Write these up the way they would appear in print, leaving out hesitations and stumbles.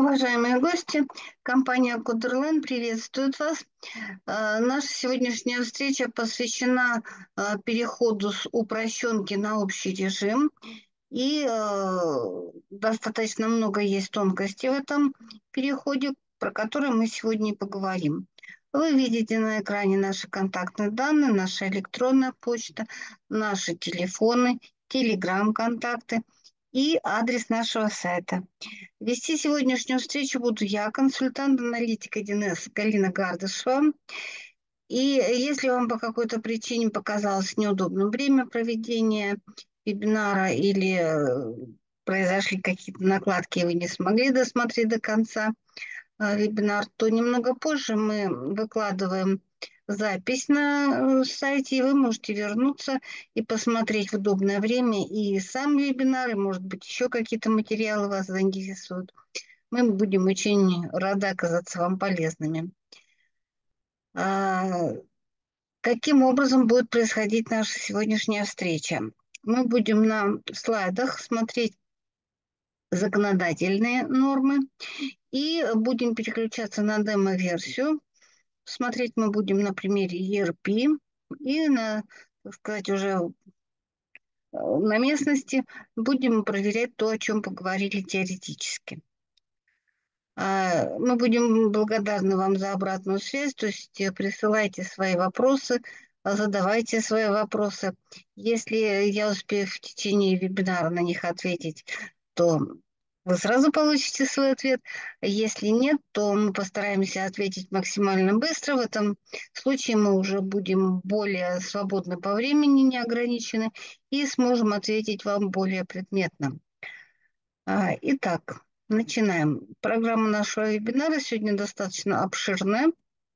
Уважаемые гости, компания Кудерлайн приветствует вас. Наша сегодняшняя встреча посвящена переходу с упрощенки на общий режим. И достаточно много есть тонкостей в этом переходе, про которые мы сегодня и поговорим. Вы видите на экране наши контактные данные, наша электронная почта, наши телефоны, телеграм-контакты и адрес нашего сайта. Вести сегодняшнюю встречу буду я, консультант-аналитик 1С Галина Гардышева. И если вам по какой-то причине показалось неудобным время проведения вебинара или произошли какие-то накладки, и вы не смогли досмотреть до конца вебинар, то немного позже мы выкладываем запись на сайте, и вы можете вернуться и посмотреть в удобное время и сам вебинар, и, может быть, еще какие-то материалы вас заинтересуют. Мы будем очень рады оказаться вам полезными. Каким образом будет происходить наша сегодняшняя встреча? Мы будем на слайдах смотреть законодательные нормы и будем переключаться на демо-версию. Смотреть мы будем на примере ERP и так сказать, уже на местности будем проверять то, о чем поговорили теоретически. Мы будем благодарны вам за обратную связь, то есть присылайте свои вопросы, задавайте свои вопросы. Если я успею в течение вебинара на них ответить, то вы сразу получите свой ответ. Если нет, то мы постараемся ответить максимально быстро. В этом случае мы уже будем более свободны по времени, не ограничены, и сможем ответить вам более предметно. Итак, начинаем. Программа нашего вебинара сегодня достаточно обширная.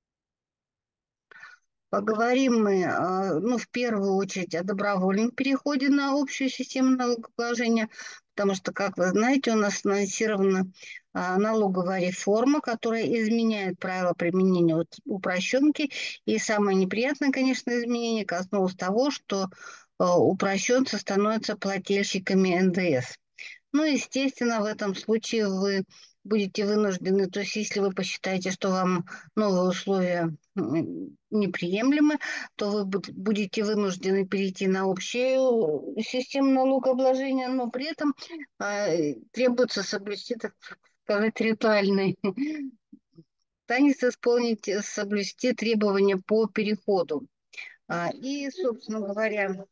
Поговорим мы, в первую очередь, о добровольном переходе на общую систему налогообложения, потому что, как вы знаете, у нас анонсирована налоговая реформа, которая изменяет правила применения упрощенки. И самое неприятное, конечно, изменение коснулось того, что упрощенцы становятся плательщиками НДС. Естественно, в этом случае вы будете вынуждены, то есть если вы посчитаете, что вам новые условия неприемлемы, то вы будете вынуждены перейти на общую систему налогообложения, но при этом требуется соблюсти, так сказать, ритуальный танец, исполнить, соблюсти требования по переходу. Собственно говоря,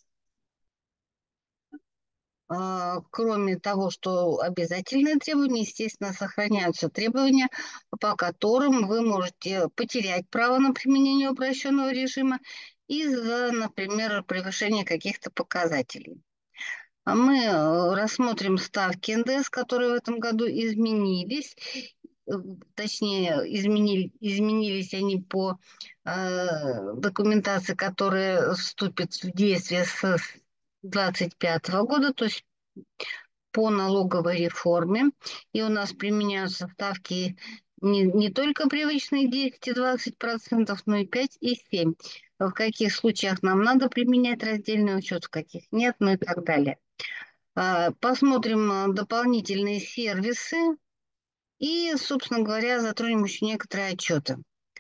кроме того, что обязательные требования, естественно, сохраняются требования, по которым вы можете потерять право на применение упрощенного режима из-за, например, превышения каких-то показателей. Мы рассмотрим ставки НДС, которые в этом году изменились. Точнее, изменились они по документации, которая вступит в действие с 2025 года, то есть по налоговой реформе. И у нас применяются ставки не только привычные 10 и 20%, но и 5 и 7. В каких случаях нам надо применять раздельный учет, в каких нет, и так далее. Посмотрим дополнительные сервисы и, собственно говоря, затронем еще некоторые отчеты.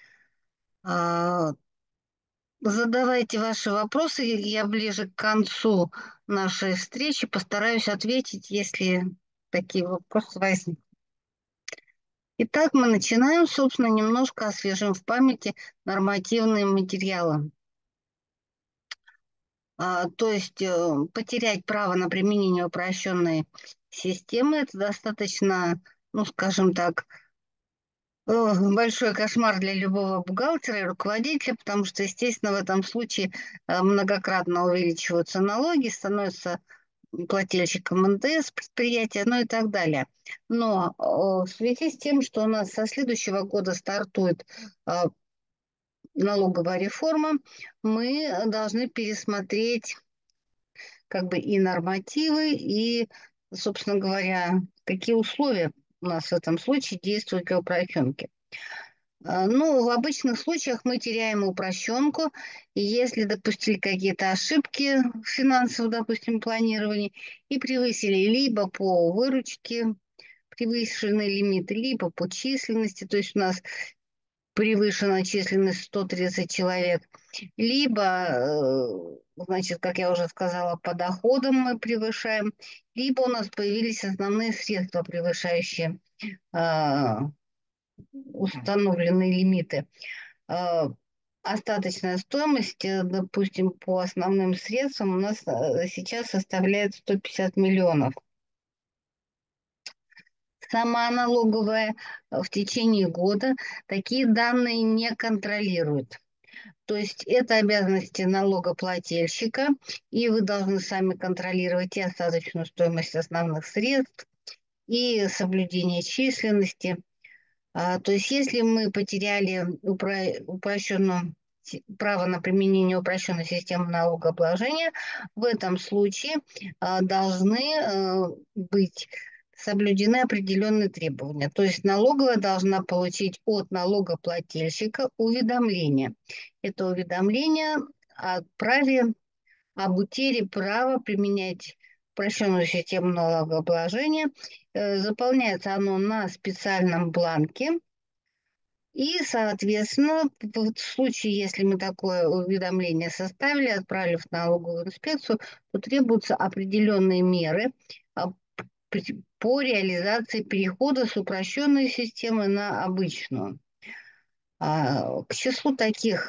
Задавайте ваши вопросы, я ближе к концу нашей встречи постараюсь ответить, если такие вопросы возникнут. Итак, мы начинаем, собственно, немножко освежим в памяти нормативные материалы. То есть потерять право на применение упрощенной системы – это достаточно, скажем так, большой кошмар для любого бухгалтера и руководителя, потому что, естественно, в этом случае многократно увеличиваются налоги, становится плательщиком НДС предприятия, и так далее. Но в связи с тем, что у нас со следующего года стартует налоговая реформа, мы должны пересмотреть и нормативы, и, собственно говоря, какие условия у нас в этом случае действуют для упрощенки. В обычных случаях мы теряем упрощенку, и если допустили какие-то ошибки в финансовом, допустим, планировании и превысили либо по выручке превышенный лимит, либо по численности, то есть у нас превышена численность 130 человек, либо, значит, как я уже сказала, по доходам мы превышаем, либо у нас появились основные средства, превышающие установленные лимиты. Остаточная стоимость, допустим, по основным средствам у нас сейчас составляет 150 миллионов. Сама налоговая в течение года такие данные не контролирует. То есть это обязанности налогоплательщика, и вы должны сами контролировать и остаточную стоимость основных средств, и соблюдение численности. То есть если мы потеряли право на применение упрощенной системы налогообложения, в этом случае должны быть соблюдены определенные требования. То есть налоговая должна получить от налогоплательщика уведомление. Это уведомление о праве об утере права применять упрощенную систему налогообложения. Заполняется оно на специальном бланке. И, соответственно, в случае, если мы такое уведомление составили, отправили в налоговую инспекцию, то требуются определенные меры по реализации перехода с упрощенной системы на обычную. К числу таких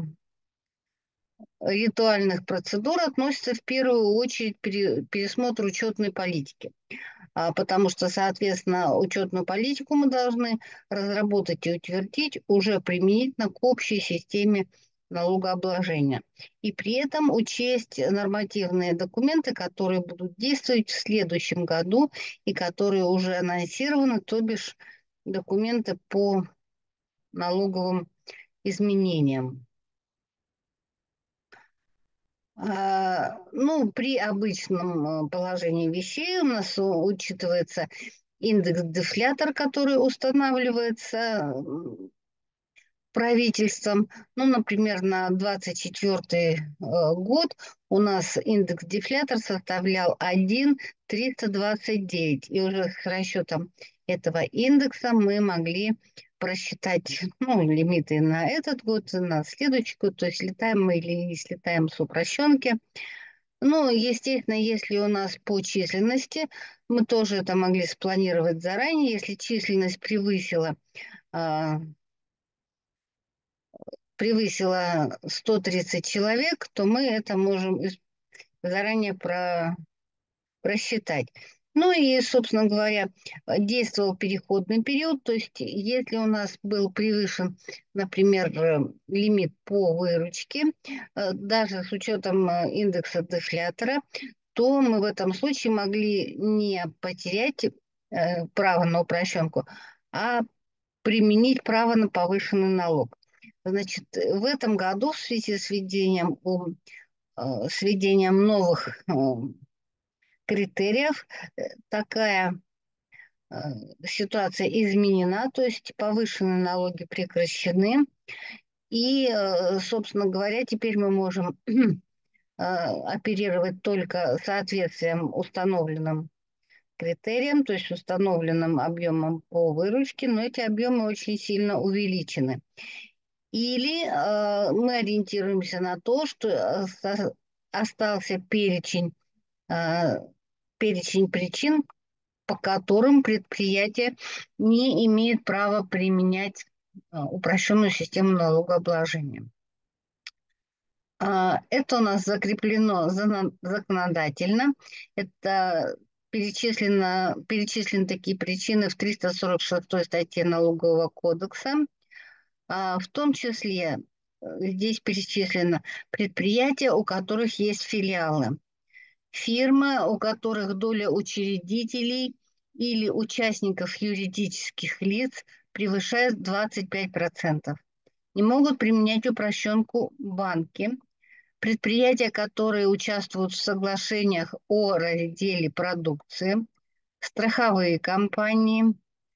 ритуальных процедур относится в первую очередь пересмотр учетной политики, потому что, соответственно, учетную политику мы должны разработать и утвердить уже применительно к общей системе налогообложения. И при этом учесть нормативные документы, которые будут действовать в следующем году и которые уже анонсированы, то бишь документы по налоговым изменениям. Ну, при обычном положении вещей у нас учитывается индекс-дефлятор, который устанавливается правительством. Ну, например, на 2024 год у нас индекс-дефлятор составлял 1,329. И уже с расчетом этого индекса мы могли просчитать лимиты на этот год, на следующий год, то есть летаем мы или не слетаем с упрощенки. Ну, естественно, если у нас по численности, мы тоже это могли спланировать заранее. Если численность превысила 130 человек, то мы это можем заранее просчитать. Ну и, собственно говоря, действовал переходный период, то есть если у нас был превышен, например, лимит по выручке, даже с учетом индекса дефлятора, то мы в этом случае могли не потерять право на упрощенку, а применить право на повышенный налог. Значит, в этом году в связи с введением новых критериев такая ситуация изменена, то есть повышенные налоги прекращены. И, собственно говоря, теперь мы можем оперировать только соответствием установленным критериям, то есть установленным объемом по выручке, но эти объемы очень сильно увеличены. Или мы ориентируемся на то, что остался перечень причин, по которым предприятие не имеет права применять упрощенную систему налогообложения. Это у нас закреплено законодательно. Это перечислены такие причины в 346 статье Налогового кодекса. В том числе здесь перечислено предприятия, у которых есть филиалы, фирмы, у которых доля учредителей или участников юридических лиц превышает 25%. Не могут применять упрощенку банки, предприятия, которые участвуют в соглашениях о разделе продукции, страховые компании,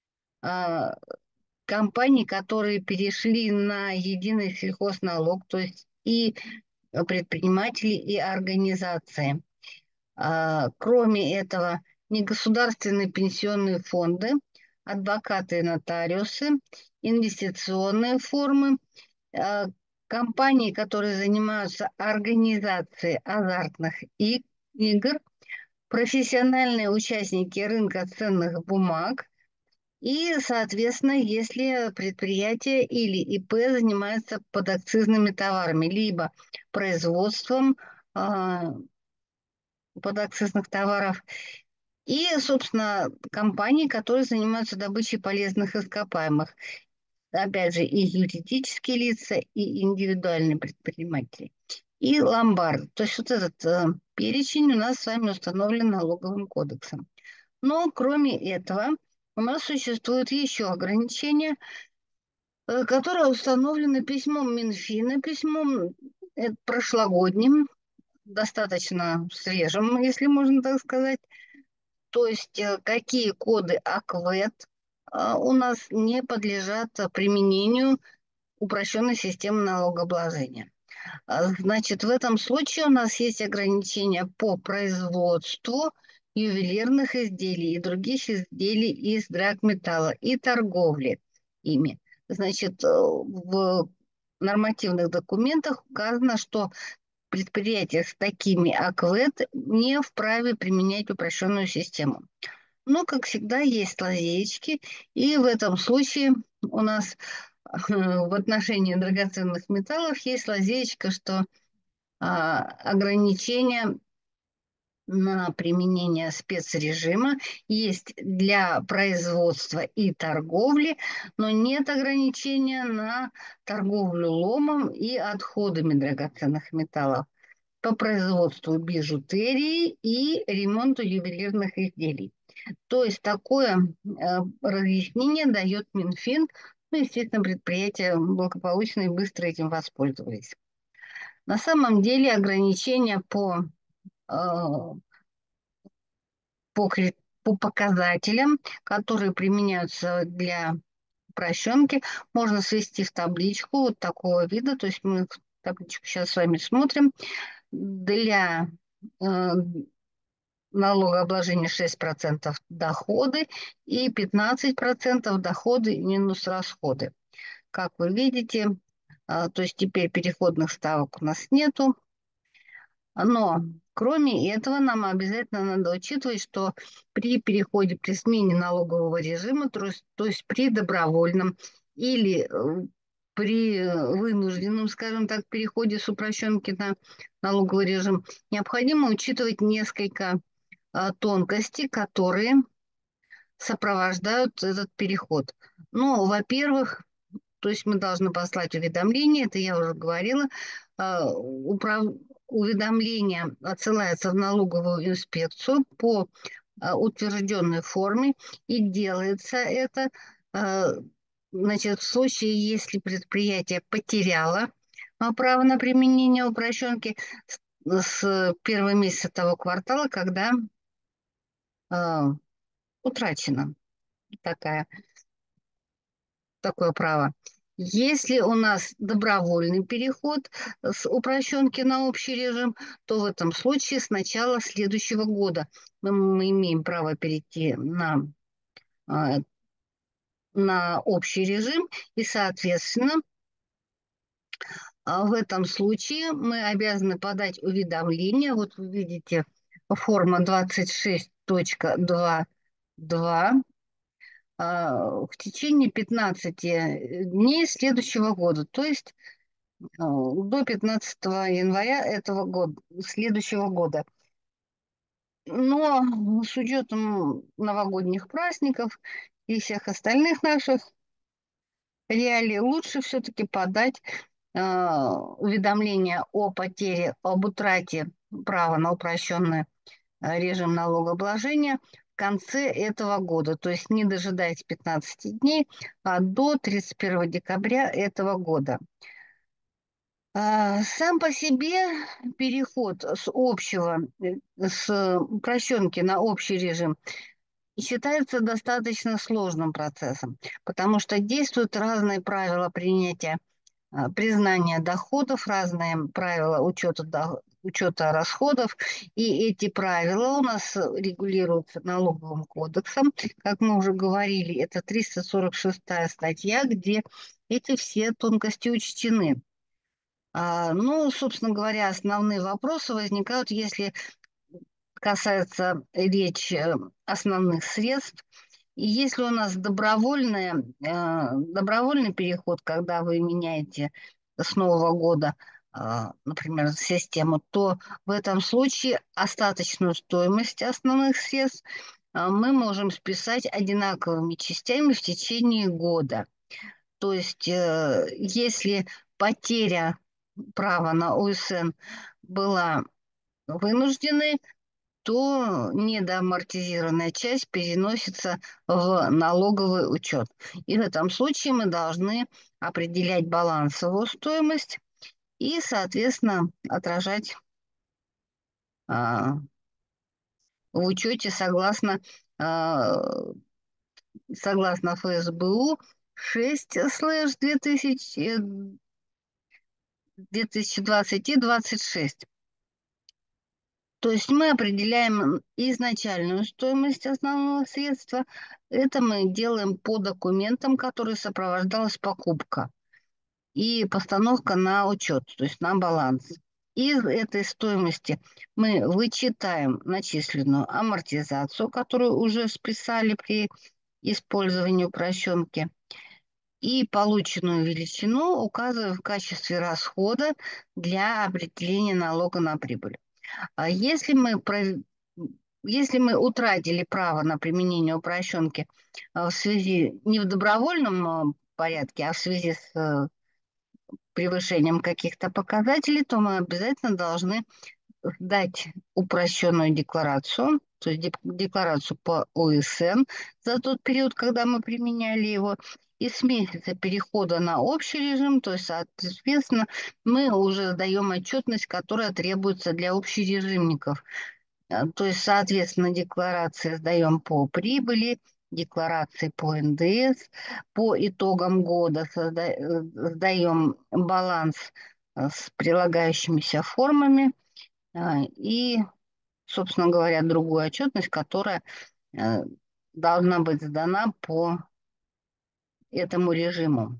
компании, которые перешли на единый сельхозналог, то есть и предприниматели, и организации. Кроме этого, негосударственные пенсионные фонды, адвокаты и нотариусы, инвестиционные формы, компании, которые занимаются организацией азартных игр, профессиональные участники рынка ценных бумаг и, соответственно, если предприятие или ИП занимается подакцизными товарами, либо производством подакцизных товаров, и, собственно, компании, которые занимаются добычей полезных ископаемых. Опять же, и юридические лица, и индивидуальные предприниматели. И ломбард. То есть вот этот перечень у нас с вами установлен налоговым кодексом. Но кроме этого у нас существуют еще ограничения, которые установлены письмом Минфина, письмом прошлогодним, достаточно свежим, если можно так сказать. То есть какие коды АКВЭД у нас не подлежат применению упрощенной системы налогообложения. Значит, в этом случае у нас есть ограничения по производству ювелирных изделий и других изделий из драгметалла и торговли ими. Значит, в нормативных документах указано, что предприятия с такими АКВЭД не вправе применять упрощенную систему. Но, как всегда, есть лазеечки, и в этом случае у нас в отношении драгоценных металлов есть лазеечка, что ограничения на применение спецрежима есть для производства и торговли, но нет ограничения на торговлю ломом и отходами драгоценных металлов по производству бижутерии и ремонту ювелирных изделий. То есть такое разъяснение дает Минфин. Ну, естественно, предприятия благополучно и быстро этим воспользовались. На самом деле ограничения э, по показателям, которые применяются для упрощенки, можно свести в табличку вот такого вида. То есть мы табличку сейчас с вами смотрим. Для налогообложения 6% доходы и 15% доходы минус расходы. Как вы видите, то есть теперь переходных ставок у нас нету. Но кроме этого нам обязательно надо учитывать, что при переходе, при смене налогового режима, то есть при добровольном или при вынужденном, скажем так, переходе с упрощенки на налоговый режим, необходимо учитывать несколько тонкостей, которые сопровождают этот переход. Ну, во-первых, то есть мы должны послать уведомление, это я уже говорила. Уведомление отсылается в налоговую инспекцию по утвержденной форме, и делается это, значит, в случае, если предприятие потеряло право на применение упрощенки с первого месяца того квартала, когда утрачено такое право. Если у нас добровольный переход с упрощенки на общий режим, то в этом случае с начала следующего года мы имеем право перейти на общий режим, и, соответственно, в этом случае мы обязаны подать уведомление. Вот вы видите, форма 26.2.2 в течение 15 дней следующего года, то есть до 15 января этого года, следующего года. Но с учетом новогодних праздников и всех остальных наших реалий лучше все-таки подать уведомление о потере, об утрате права на упрощенный режим налогообложения в конце этого года. То есть не дожидаясь 15 дней, а до 31 декабря этого года. Сам по себе переход с упрощенки на общий режим считается достаточно сложным процессом, потому что действуют разные правила принятия, признания доходов, разные правила учета учета расходов. И эти правила у нас регулируются налоговым кодексом. Как мы уже говорили, это 346 статья, где эти все тонкости учтены. Ну, собственно говоря, основные вопросы возникают, если касается речь основных средств. И если у нас добровольный переход, когда вы меняете с Нового года, например, систему, то в этом случае остаточную стоимость основных средств мы можем списать одинаковыми частями в течение года. То есть, если потеря права на УСН была вынужденной, то недоамортизированная часть переносится в налоговый учет. И в этом случае мы должны определять балансовую стоимость и, соответственно, отражать в учете согласно ФСБУ 6/2020 и 26. То есть мы определяем изначальную стоимость основного средства. Это мы делаем по документам, которые сопровождалась покупка и постановка на учет, то есть на баланс. Из этой стоимости мы вычитаем начисленную амортизацию, которую уже списали при использовании упрощенки, и полученную величину указываем в качестве расхода для определения налога на прибыль. Если мы утратили право на применение упрощенки в связи не в добровольном порядке, а в связи с превышением каких-то показателей, то мы обязательно должны сдать упрощенную декларацию, то есть декларацию по ОСН за тот период, когда мы применяли его, и с месяца перехода на общий режим, то есть, соответственно, мы уже сдаем отчетность, которая требуется для общережимников. То есть, соответственно, декларации сдаем по прибыли, декларации по НДС, по итогам года сдаем баланс с прилагающимися формами и, собственно говоря, другую отчетность, которая э, должна быть сдана по этому режиму.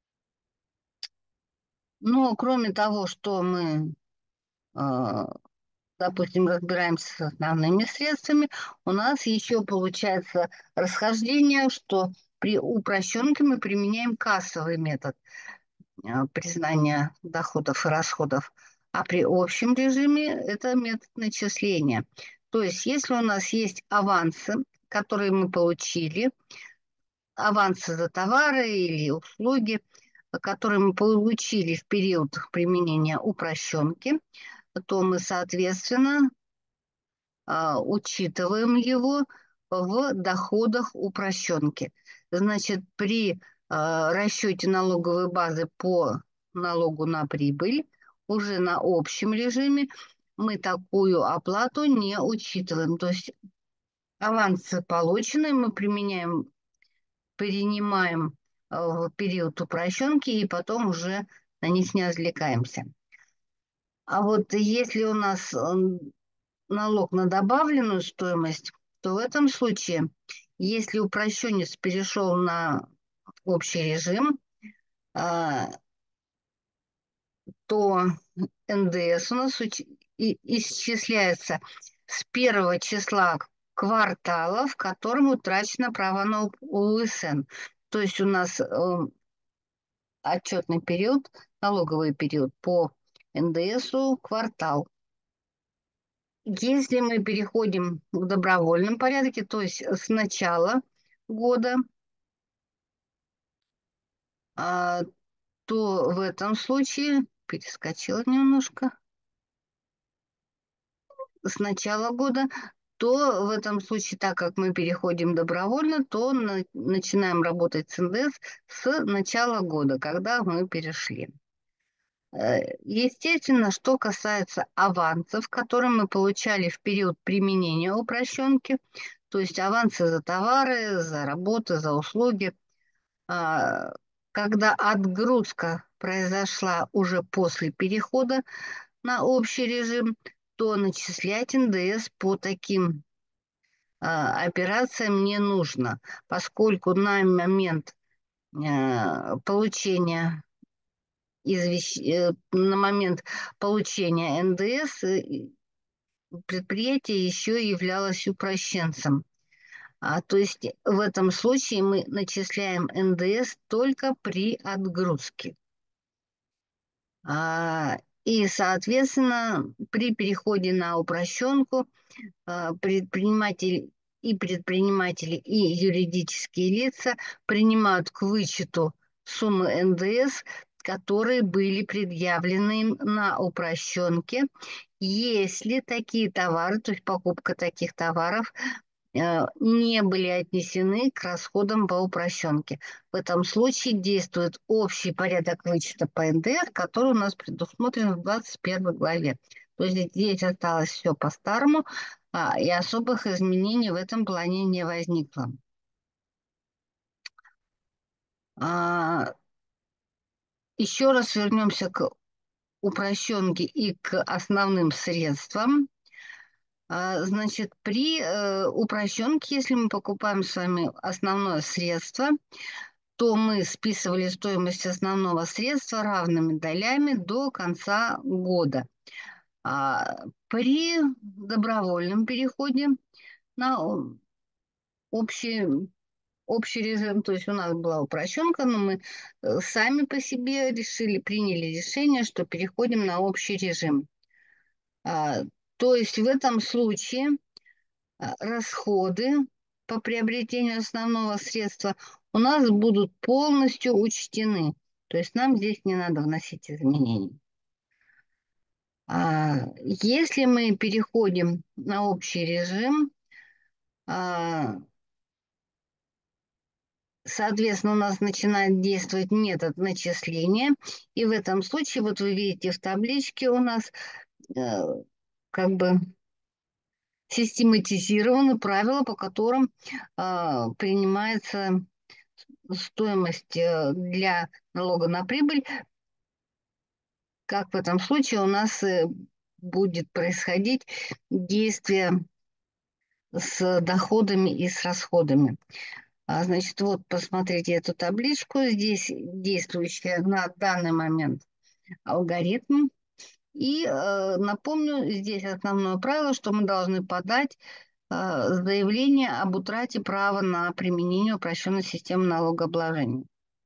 Но кроме того, что мы допустим, разбираемся с основными средствами, у нас еще получается расхождение, что при упрощенке мы применяем кассовый метод признания доходов и расходов, а при общем режиме это метод начисления. То есть, если у нас есть авансы, которые мы получили, авансы за товары или услуги, которые мы получили в период применения упрощенки, то мы, соответственно, учитываем его в доходах упрощенки. Значит, при расчете налоговой базы по налогу на прибыль уже на общем режиме мы такую оплату не учитываем. То есть авансы полученные мы принимаем в период упрощенки и потом уже на них не отвлекаемся. А вот если у нас налог на добавленную стоимость, то в этом случае, если упрощенец перешел на общий режим, то НДС у нас исчисляется с первого числа квартала, в котором утрачено право на УСН. То есть у нас отчетный период, налоговый период по НДСу квартал. Если мы переходим в добровольном порядке, то есть с начала года, то в этом случае, перескочила немножко, с начала года, то в этом случае, так как мы переходим добровольно, то начинаем работать с НДС с начала года, когда мы перешли. Естественно, что касается авансов, которые мы получали в период применения упрощенки, то есть авансы за товары, за работы, за услуги, когда отгрузка произошла уже после перехода на общий режим, то начислять НДС по таким операциям не нужно, поскольку на момент получения на момент получения НДС предприятие еще являлось упрощенцем. То есть в этом случае мы начисляем НДС только при отгрузке. И, соответственно, при переходе на упрощенку предприниматели, и юридические лица принимают к вычету суммы НДС, которые были предъявлены им на упрощенке, если такие товары, то есть покупка таких товаров, не были отнесены к расходам по упрощенке. В этом случае действует общий порядок вычета по НДС, который у нас предусмотрен в 21 главе. То есть здесь осталось все по-старому, и особых изменений в этом плане не возникло. Еще раз вернемся к упрощенке и к основным средствам. Значит, при упрощенке, если мы покупаем с вами основное средство, то мы списывали стоимость основного средства равными долями до конца года. При добровольном переходе на общий режим, то есть у нас была упрощенка, но мы сами по себе приняли решение, что переходим на общий режим. То есть в этом случае расходы по приобретению основного средства у нас будут полностью учтены. То есть нам здесь не надо вносить изменений. Если мы переходим на общий режим, соответственно, у нас начинает действовать метод начисления. И в этом случае, вот вы видите в табличке у нас как бы систематизированы правила, по которым принимается стоимость для налога на прибыль, как в этом случае у нас будет происходить действие с доходами и с расходами. Значит, вот посмотрите эту табличку. Здесь действующий на данный момент алгоритм. И напомню, здесь основное правило, что мы должны подать заявление об утрате права на применение упрощенной системы налогообложения.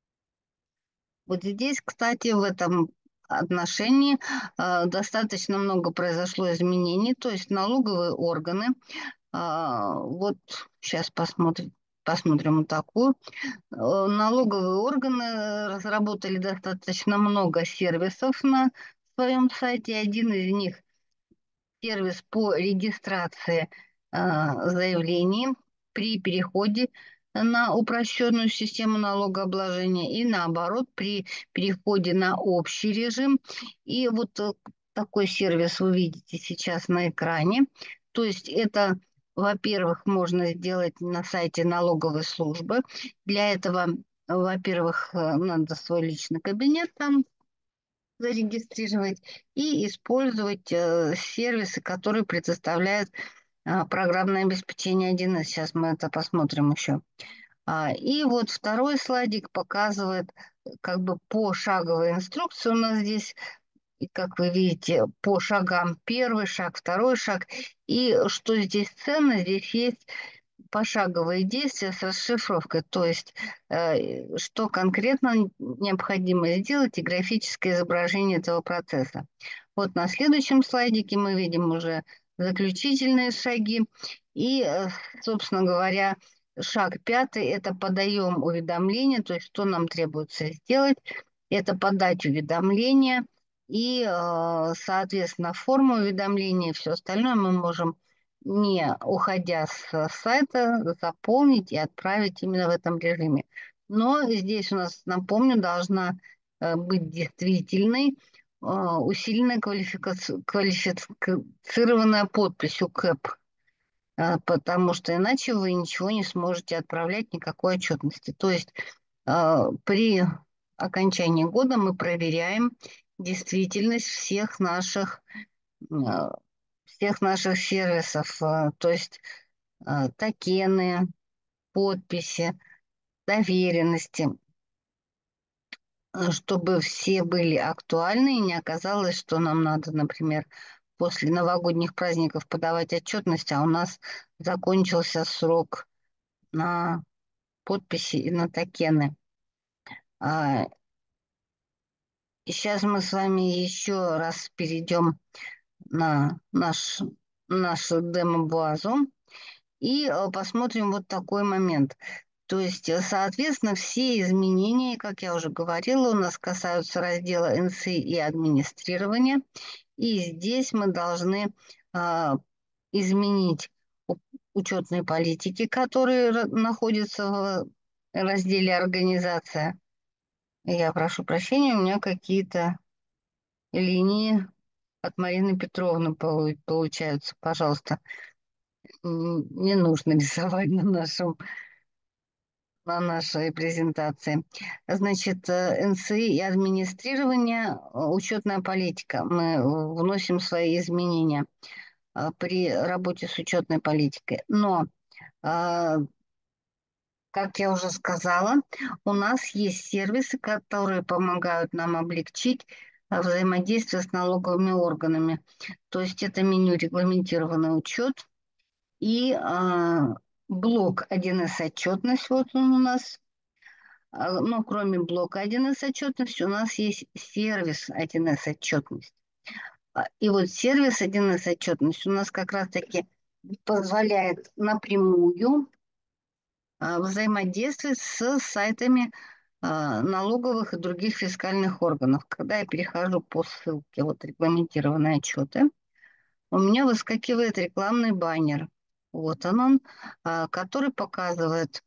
Вот здесь, кстати, в этом отношении достаточно много произошло изменений, то есть налоговые органы, вот сейчас посмотрим вот такую, налоговые органы разработали достаточно много сервисов на своем сайте, один из них сервис по регистрации заявлений при переходе на упрощенную систему налогообложения и наоборот при переходе на общий режим. И вот такой сервис вы видите сейчас на экране. То есть это, во-первых, можно сделать на сайте налоговой службы. Для этого, во-первых, надо свой личный кабинет там зарегистрировать и использовать сервисы, которые предоставляют программное обеспечение 1С. Сейчас мы это посмотрим еще. И вот второй слайдик показывает как бы пошаговые инструкции у нас здесь. И как вы видите, по шагам первый шаг, второй шаг. И что здесь ценно, здесь есть пошаговые действия с расшифровкой, то есть что конкретно необходимо сделать и графическое изображение этого процесса. Вот на следующем слайдике мы видим уже заключительные шаги. И, собственно говоря, шаг пятый – это подаем уведомление, то есть что нам требуется сделать, это подать уведомление и, соответственно, форму уведомления, все остальное мы можем, не уходя с сайта, заполнить и отправить именно в этом режиме. Но здесь у нас, напомню, должна быть действительной усиленная квалифицированная подпись УКЭП, потому что иначе вы ничего не сможете отправлять, никакой отчетности. То есть при окончании года мы проверяем, действительность э, всех наших сервисов, то есть токены, подписи, доверенности, чтобы все были актуальны и не оказалось, что нам надо, например, после новогодних праздников подавать отчетность, а у нас закончился срок на подписи и на токены. А, и сейчас мы с вами еще раз перейдем на нашу демо-базу и посмотрим вот такой момент. То есть, соответственно, все изменения, как я уже говорила, у нас касаются раздела НСИ и администрирования. И здесь мы должны изменить учетные политики, которые находятся в разделе «Организация». Я прошу прощения, у меня какие-то линии от Марины Петровны получаются. Пожалуйста, не нужно рисовать на нашей презентации. Значит, НСИ и администрирование, учетная политика. Мы вносим свои изменения при работе с учетной политикой. Но, а, как я уже сказала, у нас есть сервисы, которые помогают нам облегчить взаимодействие с налоговыми органами. То есть это меню «Регламентированный учет» и блок 1С отчетность. Вот он у нас. Но кроме блока 1С отчетность у нас есть сервис 1С отчетность. И вот сервис 1С отчетность у нас как раз-таки позволяет напрямую взаимодействовать с сайтами налоговых и других фискальных органов. Когда я перехожу по ссылке вот регламентированные отчеты, у меня выскакивает рекламный баннер. Вот он, который показывает,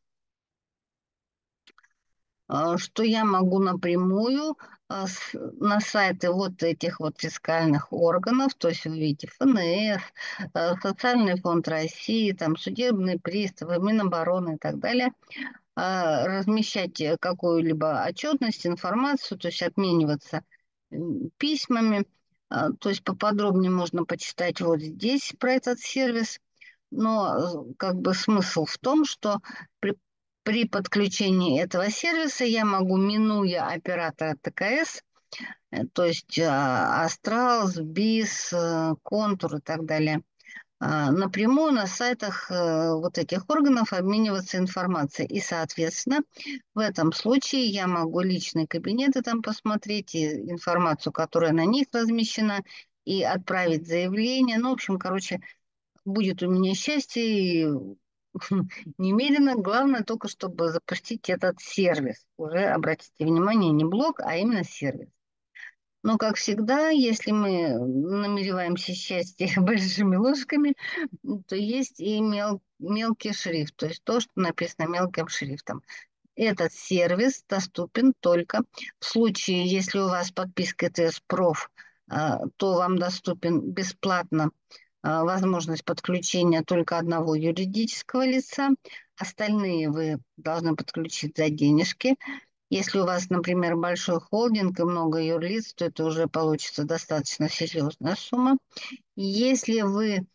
что я могу напрямую на сайты вот этих вот фискальных органов, то есть вы видите ФНС, Социальный фонд России, там судебные приставы, Минобороны и так далее, размещать какую-либо отчетность, информацию, то есть обмениваться письмами. То есть поподробнее можно почитать вот здесь про этот сервис. Но как бы смысл в том, что при подключении этого сервиса я могу, минуя оператора ТКС, то есть Астрал, СБИС, Контур и так далее, напрямую на сайтах вот этих органов обмениваться информацией. И, соответственно, в этом случае я могу личные кабинеты там посмотреть, и информацию, которая на них размещена, и отправить заявление. Ну, в общем, короче, будет у меня счастье и немедленно. Главное только, чтобы запустить этот сервис. Уже обратите внимание, не блог, а именно сервис. Но, как всегда, если мы намереваемся счастье большими ложками, то есть и мелкий шрифт, то есть то, что написано мелким шрифтом. Этот сервис доступен только в случае, если у вас подписка ТС Проф, то вам доступен бесплатно возможность подключения только одного юридического лица. Остальные вы должны подключить за денежки. Если у вас, например, большой холдинг и много юрлиц, то это уже получится достаточно серьезная сумма. Если вы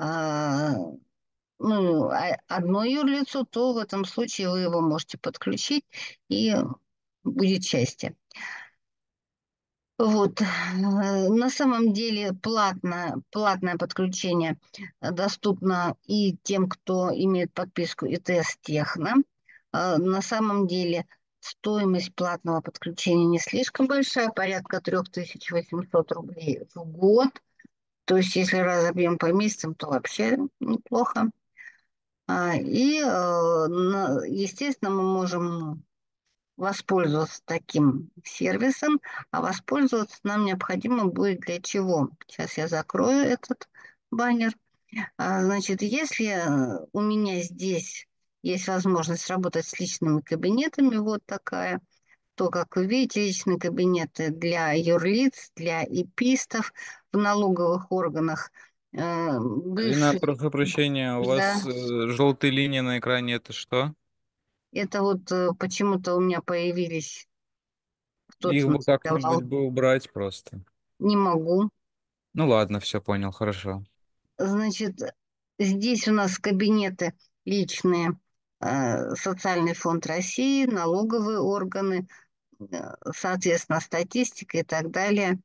одно юрлицо, то в этом случае вы его можете подключить, и будет счастье. Вот. На самом деле платное подключение доступно и тем, кто имеет подписку ИТС Техно. На самом деле стоимость платного подключения не слишком большая, порядка 3800 рублей в год. То есть если разобьем по месяцам, то вообще неплохо. Естественно, мы можем воспользоваться таким сервисом, а воспользоваться нам необходимо будет для чего? Сейчас я закрою этот баннер. Значит, если у меня здесь есть возможность работать с личными кабинетами, вот такая, то, как вы видите, личные кабинеты для юрлиц, для ИПистов в налоговых органах, Ирина, бывших, прошу прощения, у да, вас желтые линии на экране, это что? это вот почему-то у меня появились кто-то Их бы как-нибудь насовал. бы убрать просто. Не могу. Ну ладно, все понял, хорошо. Значит, здесь у нас кабинеты личные, социальный фонд России, налоговые органы, соответственно, статистика и так далее.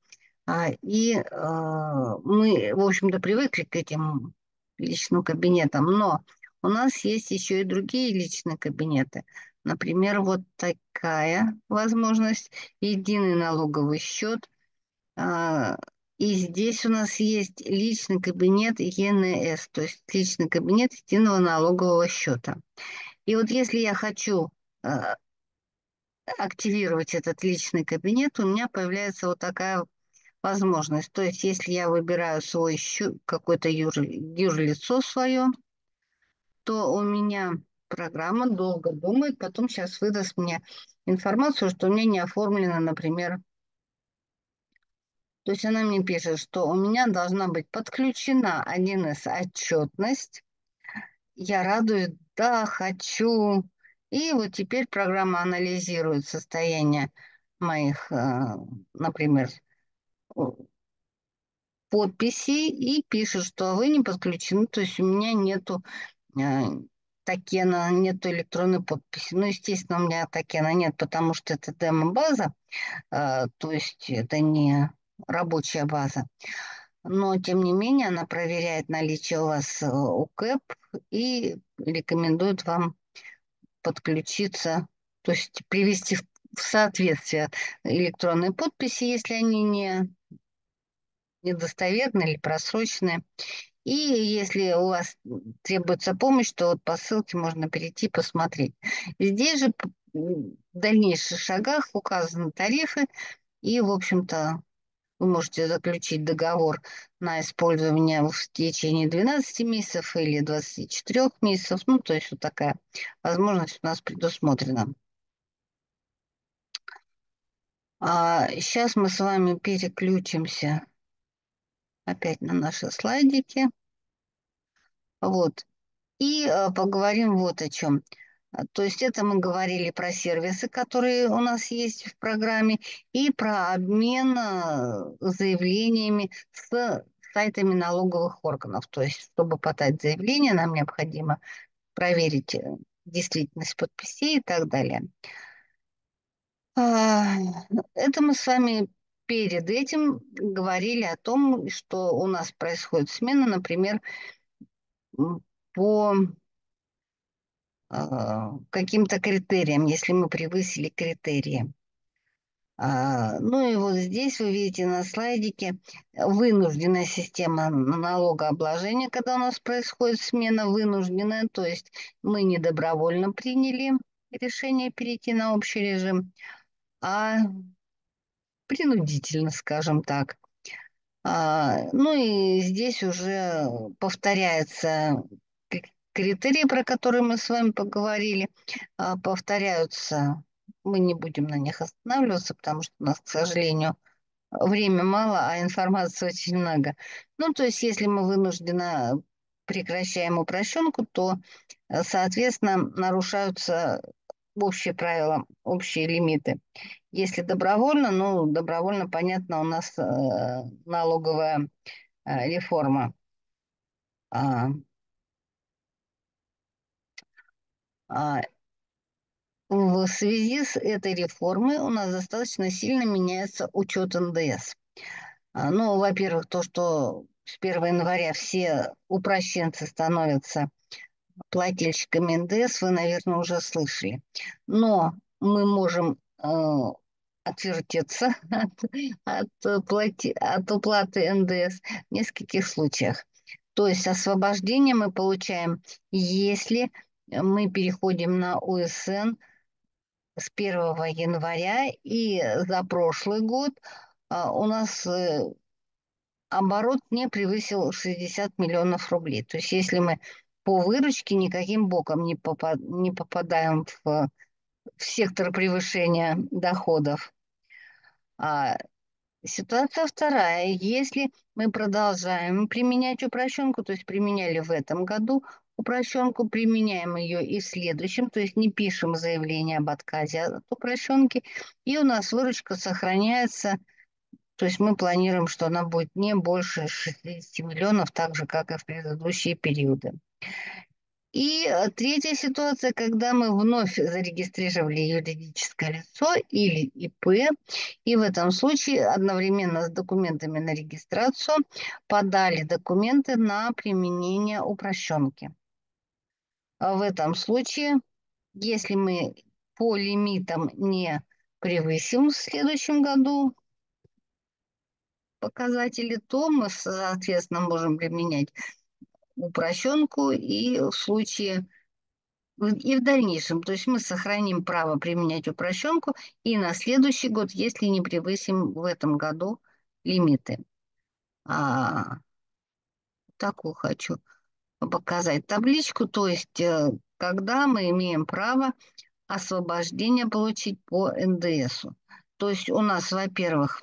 Мы, в общем-то, привыкли к этим личным кабинетам, но у нас есть еще и другие личные кабинеты. Например, вот такая возможность, единый налоговый счет. А, И здесь у нас есть личный кабинет ЕНС, то есть личный кабинет единого налогового счета. И вот если я хочу а, активировать этот личный кабинет, у меня появляется вот такая возможность. То есть, если я выбираю свой какое-то юрлицо свое, то у меня программа долго думает, потом сейчас выдаст мне информацию, что у меня не оформлено, например. То есть она мне пишет, что у меня должна быть подключена 1С отчетность. Я радуюсь, да, хочу. И вот теперь программа анализирует состояние моих, например, подписи и пишет, что вы не подключены, то есть у меня нету э, токена, нету электронной подписи. Ну, естественно, у меня токена нет, потому что это демо-база, то есть это не рабочая база. Но, тем не менее, она проверяет наличие у вас УКЭП и рекомендует вам подключиться, то есть привести в соответствие электронные подписи, если они не недостоверны или просрочены. И если у вас требуется помощь, то вот по ссылке можно перейти посмотреть. Здесь же в дальнейших шагах указаны тарифы, и, в общем-то, вы можете заключить договор на использование в течение 12 месяцев или 24 месяцев. Ну, то есть вот такая возможность у нас предусмотрена. Сейчас мы с вами переключимся опять на наши слайдики. Вот. И поговорим вот о чем. То есть это мы говорили про сервисы, которые у нас есть в программе, и про обмен заявлениями с сайтами налоговых органов. То есть, чтобы подать заявление, нам необходимо проверить действительность подписей и так далее. А, Это мы с вами перед этим говорили о том, что у нас происходит смена, например, по каким-то критериям, если мы превысили критерии. Ну и вот здесь вы видите на слайдике вынужденная система налогообложения, когда у нас происходит смена вынужденная, то есть мы не добровольно приняли решение перейти на общий режим, а принудительно, скажем так. Ну и здесь уже повторяется критерии, про которые мы с вами поговорили, повторяются. Мы не будем на них останавливаться, потому что у нас, к сожалению, время мало, а информации очень много. Ну, то есть, если мы вынужденно прекращаем упрощенку, то, соответственно, нарушаются общие правила, общие лимиты. Если добровольно, ну, добровольно, понятно, у нас налоговая реформа. А, а, В связи с этой реформой у нас достаточно сильно меняется учет НДС. Ну, во-первых, то, что с 1 января все упрощенцы становятся плательщиками НДС, вы, наверное, уже слышали. Но мы можем отвертеться от уплаты НДС в нескольких случаях. То есть освобождение мы получаем, если мы переходим на УСН с 1 января, и за прошлый год у нас оборот не превысил 60 миллионов рублей. То есть если мы по выручке никаким боком не попадаем в сектор превышения доходов. А Ситуация вторая. Если мы продолжаем применять упрощенку, то есть применяли в этом году, упрощенку, применяем ее и в следующем, то есть не пишем заявление об отказе от упрощенки, и у нас выручка сохраняется, то есть мы планируем, что она будет не больше 60 миллионов, так же, как и в предыдущие периоды. И третья ситуация, когда мы вновь зарегистрировали юридическое лицо или ИП, и в этом случае одновременно с документами на регистрацию подали документы на применение упрощенки. В этом случае, если мы по лимитам не превысим в следующем году показатели, то мы, соответственно, можем применять упрощенку и в случае и в дальнейшем. То есть мы сохраним право применять упрощенку и на следующий год, если не превысим в этом году лимиты. Такую хочу показать табличку. То есть когда мы имеем право освобождения получить по НДСу. То есть у нас, во-первых,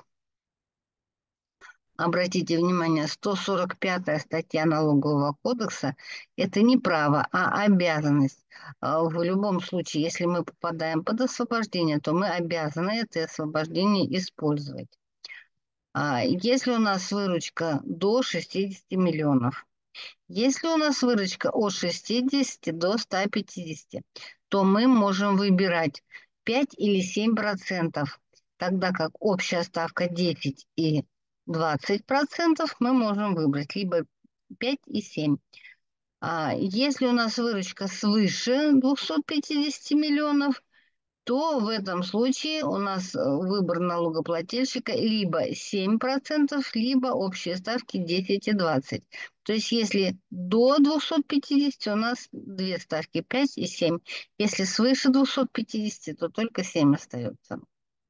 обратите внимание, 145 статья Налогового кодекса – это не право, а обязанность. В любом случае, если мы попадаем под освобождение, то мы обязаны это освобождение использовать. Если у нас выручка до 60 миллионов, если у нас выручка от 60 до 150, то мы можем выбирать 5 или 7%, тогда как общая ставка 10 и 20% мы можем выбрать либо 5 и 7. Если у нас выручка свыше 250 миллионов, то в этом случае у нас выбор налогоплательщика либо 7%, либо общие ставки 10 и 20. То есть если до 250 у нас две ставки 5 и 7. Если свыше 250, то только 7 остается.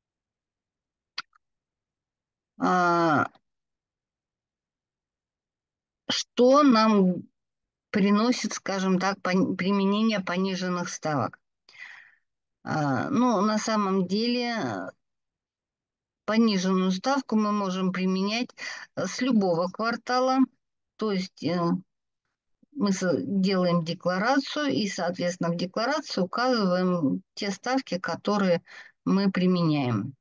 Что нам приносит, скажем так, применение пониженных ставок? Ну, на самом деле пониженную ставку мы можем применять с любого квартала. То есть мы делаем декларацию и, соответственно, в декларации указываем те ставки, которые мы применяем.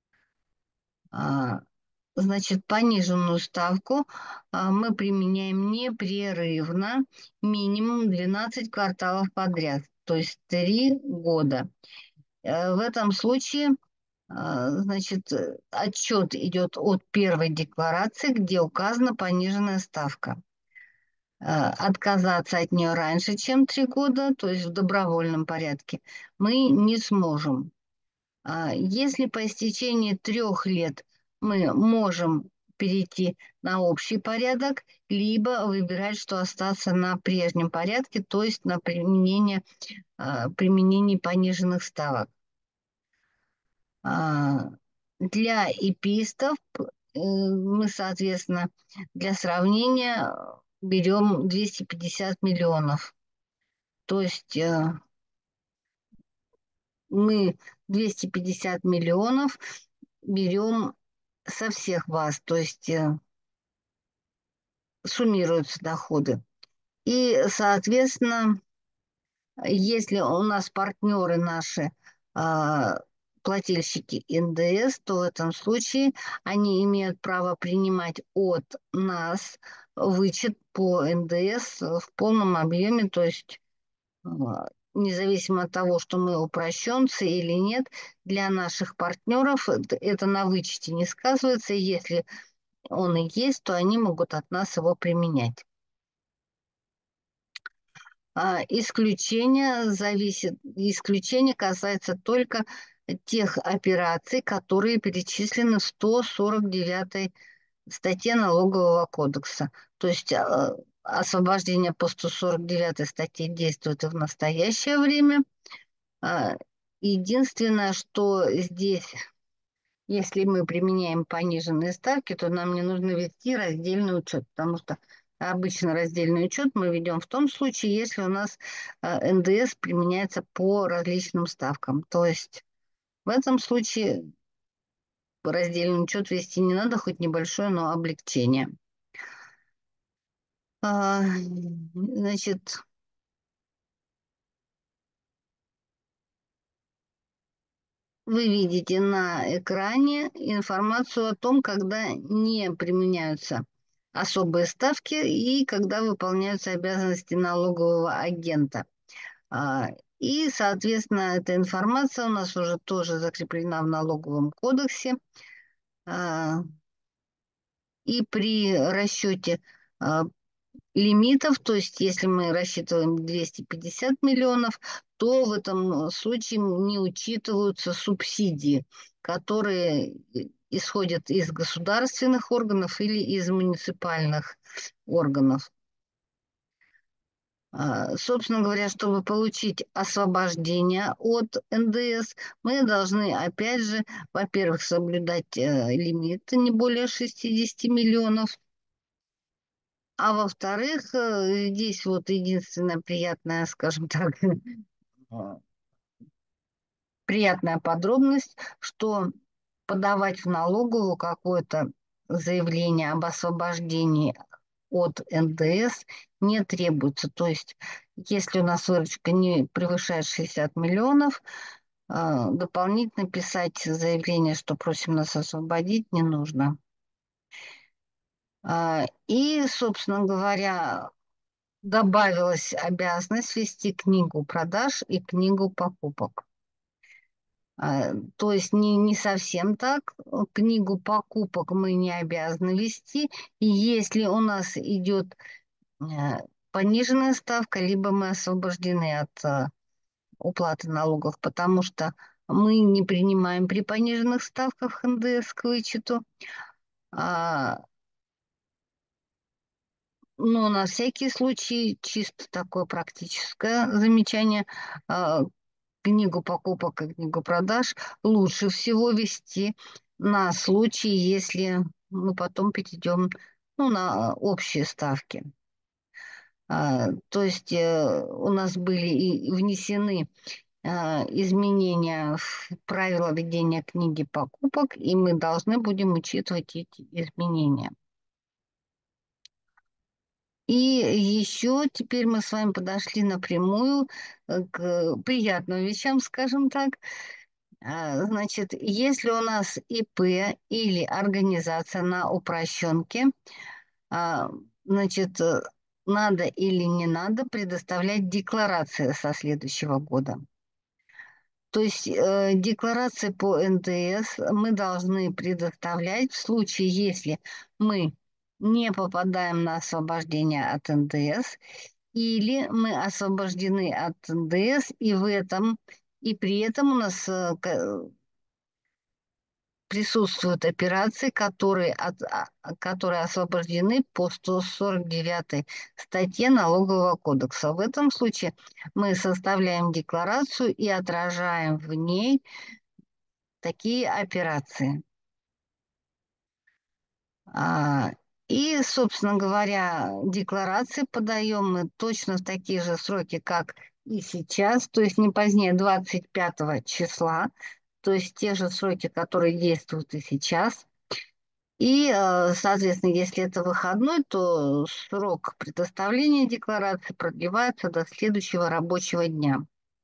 Значит, пониженную ставку мы применяем непрерывно, минимум 12 кварталов подряд, то есть 3 года. В этом случае значит, отчет идет от первой декларации, где указана пониженная ставка. Отказаться от нее раньше, чем 3 года, то есть в добровольном порядке, мы не сможем. Если по истечении 3 лет мы можем перейти на общий порядок, либо выбирать, что остаться на прежнем порядке, то есть на применение пониженных ставок. Для ИПистов мы, соответственно, для сравнения берем 250 миллионов. То есть мы 250 миллионов берем со всех баз, то есть суммируются доходы. И, соответственно, если у нас партнеры наши плательщики НДС, то в этом случае они имеют право принимать от нас вычет по НДС в полном объеме, то есть независимо от того, что мы упрощенцы или нет, для наших партнеров это на вычете не сказывается. Если он и есть, то они могут от нас его применять. Исключение касается только тех операций, которые перечислены в 149 статье Налогового кодекса. То есть освобождение по 149 статье действует и в настоящее время. Единственное, что здесь, если мы применяем пониженные ставки, то нам не нужно вести раздельный учет, потому что обычно раздельный учет мы ведем в том случае, если у нас НДС применяется по различным ставкам. То есть в этом случае раздельный учет вести не надо, хоть небольшое, но облегчение. Значит, вы видите на экране информацию о том, когда не применяются особые ставки и когда выполняются обязанности налогового агента. А, И, соответственно, эта информация у нас уже тоже закреплена в налоговом кодексе. А, И при расчете а, лимитов, то есть если мы рассчитываем 250 миллионов, то в этом случае не учитываются субсидии, которые исходят из государственных органов или из муниципальных органов. Собственно говоря, чтобы получить освобождение от НДС, мы должны, опять же, во-первых, соблюдать лимит не более 60 миллионов, а во-вторых, здесь вот единственная приятная, скажем так, приятная подробность, что подавать в налоговую какое-то заявление об освобождении от НДС не требуется. То есть, если у нас выручка не превышает 60 миллионов, дополнительно писать заявление, что просим нас освободить, не нужно. И, собственно говоря, добавилась обязанность вести книгу продаж и книгу покупок. То есть не совсем так. Книгу покупок мы не обязаны вести. И если у нас идет э, пониженная ставка, либо мы освобождены от уплаты налогов, потому что мы не принимаем при пониженных ставках НДС к вычету. А, Но на всякий случай, чисто такое практическое замечание, а, книгу покупок и книгу продаж лучше всего вести на случай, если мы потом перейдем, ну, на общие ставки. То есть у нас были и внесены изменения в правила ведения книги покупок, и мы должны будем учитывать эти изменения. И еще теперь мы с вами подошли напрямую к приятным вещам, скажем так. Значит, если у нас ИП или организация на упрощенке, а, значит, надо или не надо предоставлять декларации со следующего года. То есть декларации по НДС мы должны предоставлять в случае, если мы не попадаем на освобождение от НДС, или мы освобождены от НДС, и при этом у нас присутствуют операции, которые освобождены по 149 статье Налогового кодекса. В этом случае мы составляем декларацию и отражаем в ней такие операции. А, И, собственно говоря, декларации подаем мы точно в такие же сроки, как и сейчас, то есть не позднее 25 числа, то есть те же сроки, которые действуют и сейчас. И, соответственно, если это выходной, то срок предоставления декларации продлевается до следующего рабочего дня.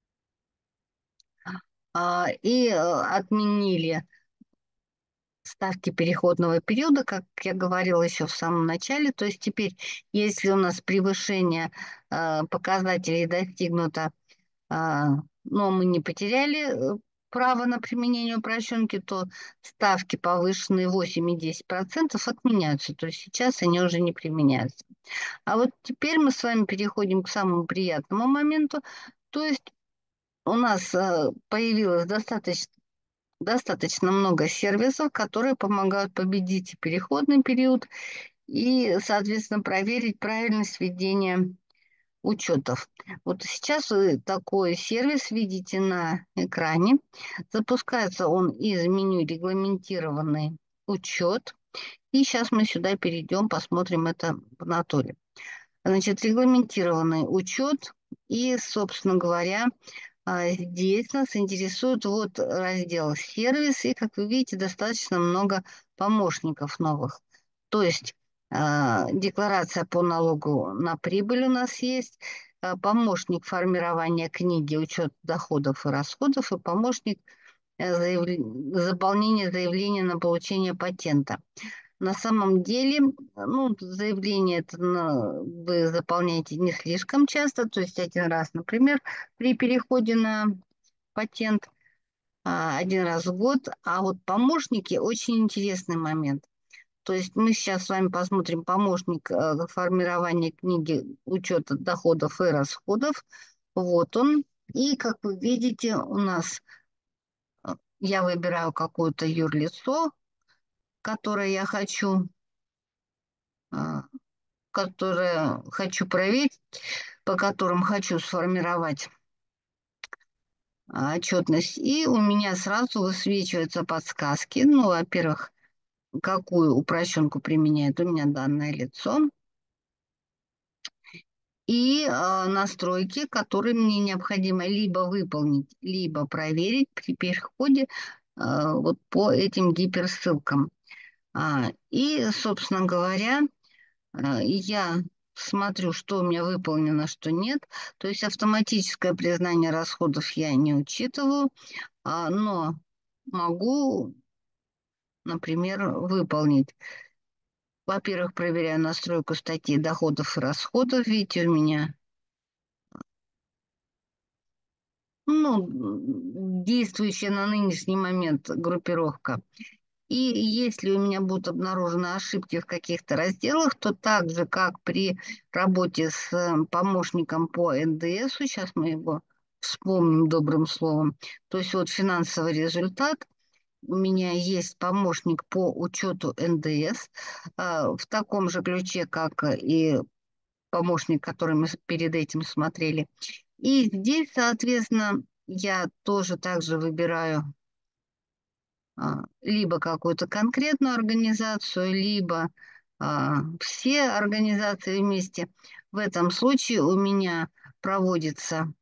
И отменили ставки переходного периода, как я говорила еще в самом начале. То есть теперь, если у нас превышение показателей достигнуто, но мы не потеряли право на применение упрощенки, то ставки повышенные 8 и 10% отменяются. То есть сейчас они уже не применяются. А вот теперь мы с вами переходим к самому приятному моменту. То есть у нас появилось достаточно много сервисов, которые помогают победить переходный период и, соответственно, проверить правильность ведения учетов. Вот сейчас вы такой сервис видите на экране. Запускается он из меню «Регламентированный учет». И сейчас мы сюда перейдем, посмотрим это в натуре. Значит, регламентированный учет. И, собственно говоря, здесь нас интересует вот раздел «Сервис», и, как вы видите, достаточно много помощников новых. То есть декларация по налогу на прибыль у нас есть, помощник формирования книги, учет доходов и расходов, и помощник заполнение заявления на получение патента. На самом деле, ну, заявление это вы заполняете не слишком часто, то есть один раз, например, при переходе на патент, один раз в год. А вот помощники очень интересный момент. То есть мы сейчас с вами посмотрим помощник формирования книги учета доходов и расходов. Вот он. И, как вы видите, у нас я выбираю какое-то юрлицо, которое я хочу, а, которое хочу проверить, по которым хочу сформировать отчетность. И у меня сразу высвечиваются подсказки. Ну, во-первых, какую упрощенку применяет у меня данное лицо. И настройки, которые мне необходимо либо выполнить, либо проверить при переходе вот по этим гиперссылкам. И, собственно говоря, я смотрю, что у меня выполнено, что нет. То есть автоматическое признание расходов я не учитываю, но могу, например, выполнить. Во-первых, проверяю настройку статьи доходов и расходов. Видите, у меня действующая на нынешний момент группировка. И если у меня будут обнаружены ошибки в каких-то разделах, то так же, как при работе с помощником по НДС, сейчас мы его вспомним добрым словом, то есть вот финансовый результат, у меня есть помощник по учету НДС в таком же ключе, как и помощник, который мы перед этим смотрели. И здесь, соответственно, я тоже также выбираю либо какую-то конкретную организацию, либо все организации вместе. В этом случае у меня проводится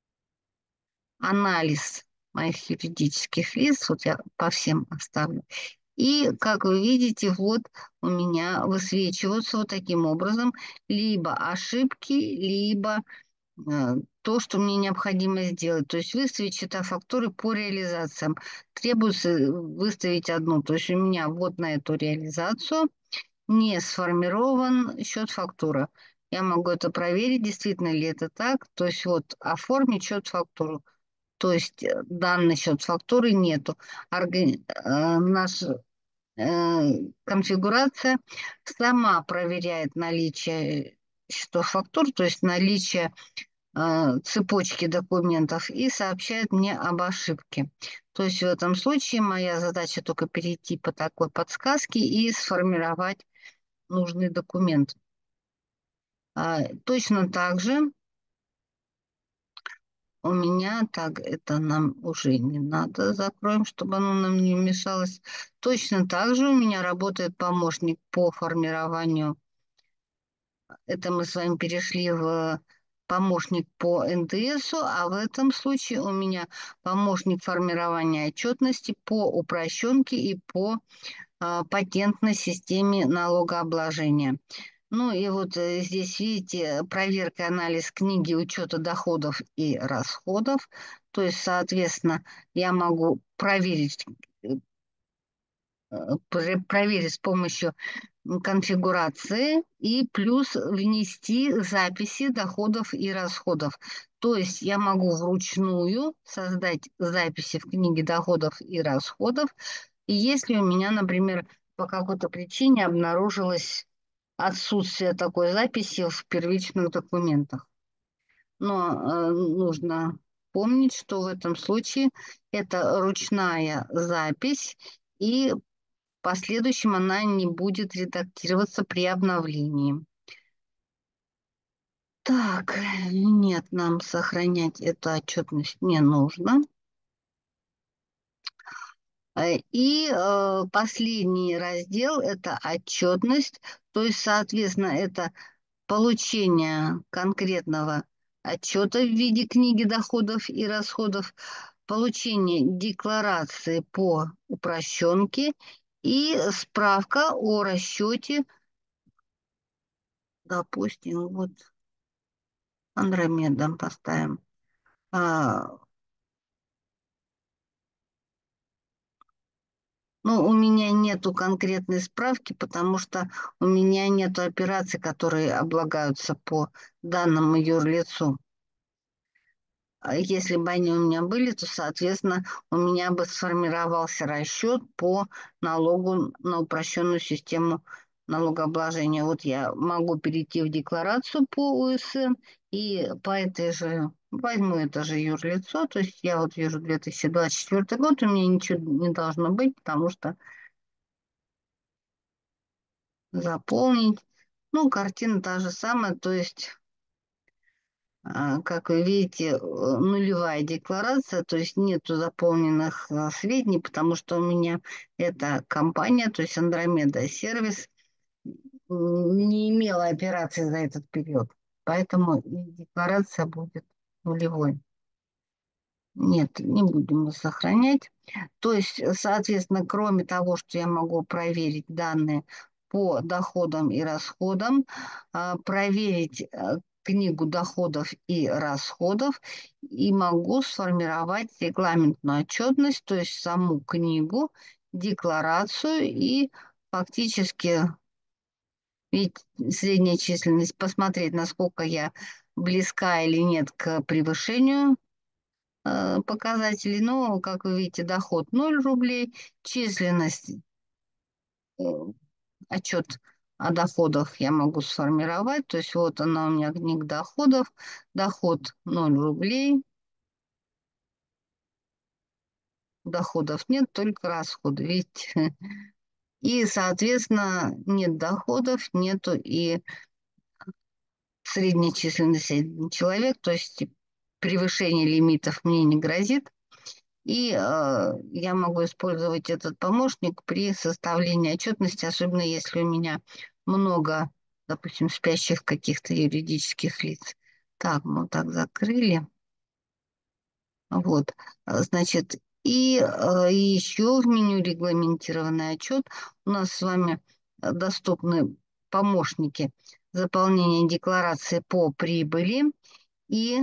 анализ моих юридических лиц, вот я по всем оставлю. И, как вы видите, вот у меня высвечиваются вот таким образом либо ошибки, либо то, что мне необходимо сделать. То есть выставить счета фактуры по реализациям. Требуется выставить одну. То есть у меня вот на эту реализацию не сформирован счет фактура. Я могу это проверить, действительно ли это так. То есть вот оформить счет фактуру. То есть данный счет фактуры нету. Наша конфигурация сама проверяет наличие счетов фактур, то есть наличие цепочки документов и сообщает мне об ошибке. То есть в этом случае моя задача только перейти по такой подсказке и сформировать нужный документ. Точно так же у меня, так, это нам уже не надо, закроем, чтобы оно нам не мешалось. Точно так же у меня работает помощник по формированию. Это мы с вами перешли в помощник по НДСу, а в этом случае у меня помощник формирования отчетности по упрощенке и по патентной системе налогообложения. Ну и вот здесь, видите, проверка, анализ книги учета доходов и расходов. То есть, соответственно, я могу проверить, проверить с помощью конфигурации и плюс внести записи доходов и расходов. То есть я могу вручную создать записи в книге доходов и расходов. И если у меня, например, по какой-то причине обнаружилось отсутствие такой записи в первичных документах. Но нужно помнить, что в этом случае это ручная запись, и в последующем она не будет редактироваться при обновлении. Так, нет, нам сохранять эту отчетность не нужно. И последний раздел – это отчетность, то есть, соответственно, это получение конкретного отчета в виде книги доходов и расходов, получение декларации по упрощенке и справка о расчете, допустим, вот Андромедом поставим, Ну, у меня нету конкретной справки, потому что у меня нету операций, которые облагаются по данному юрлицу. А если бы они у меня были, то, соответственно, у меня бы сформировался расчет по налогу на упрощенную систему налогообложения. Вот я могу перейти в декларацию по УСН и по этой же возьму это же юрлицо. То есть я вот вижу 2024 год, у меня ничего не должно быть, потому что заполнить. Ну, картина та же самая, то есть как вы видите, нулевая декларация, то есть нету заполненных сведений, потому что у меня эта компания, то есть Андромеда сервис, не имела операций за этот период. Поэтому и декларация будет нулевой. Нет, не будем ее сохранять. То есть, соответственно, кроме того, что я могу проверить данные по доходам и расходам, проверить книгу доходов и расходов, и могу сформировать регламентную отчетность, то есть саму книгу, декларацию и фактически ведь средняя численность, посмотреть, насколько я близка или нет к превышению показателей. Но, как вы видите, доход 0 рублей, численность, э, отчет о доходах я могу сформировать. То есть вот она у меня книга доходов, доход 0 рублей, доходов нет, только расходы. Видите? И, соответственно, нет доходов, нету и средней численности один человек, то есть превышение лимитов мне не грозит. И я могу использовать этот помощник при составлении отчетности, особенно если у меня много, допустим, спящих каких-то юридических лиц. Так, мы так закрыли. Вот, значит, и еще в меню регламентированный отчет у нас с вами доступны помощники заполнения декларации по прибыли и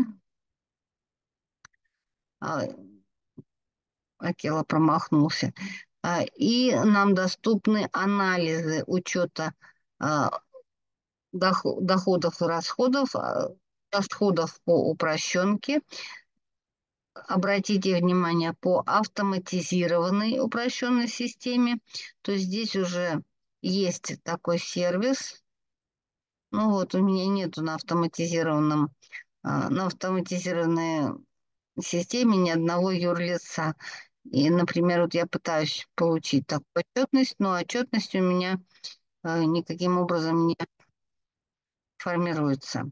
а, Акела промахнулся. И нам доступны анализы учета а, доходов и расходов, расходов по упрощенке. Обратите внимание, по автоматизированной упрощенной системе. То есть здесь уже есть такой сервис. Ну вот, у меня нету на автоматизированной системе ни одного юрлица. И, например, вот я пытаюсь получить такую отчетность, но отчетность у меня никаким образом не формируется.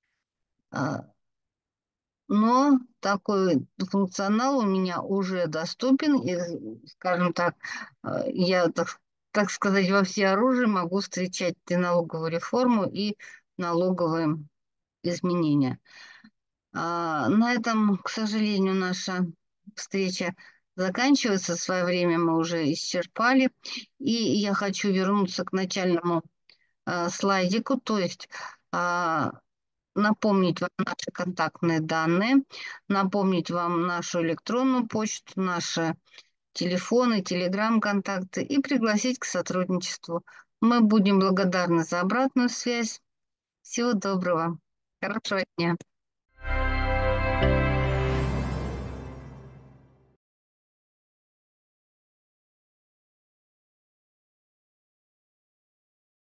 Но такой функционал у меня уже доступен, и, скажем так, я, так сказать, во всеоружии могу встречать и налоговую реформу, и налоговые изменения. На этом, к сожалению, наша встреча заканчивается. Свое время мы уже исчерпали. И я хочу вернуться к начальному слайдику, то есть а, напомнить вам наши контактные данные, напомнить вам нашу электронную почту, наши телефоны, телеграм-контакты и пригласить к сотрудничеству. Мы будем благодарны за обратную связь. Всего доброго. Хорошего дня.